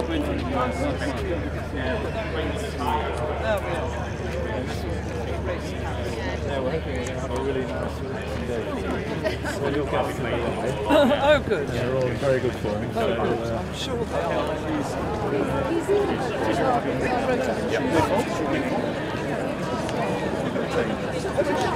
Yeah, we're hoping we're going to have a really nice day. Well, you'll get to me. Oh, good. Yeah, they're all very good for him. So, I'm sure they are. yeah.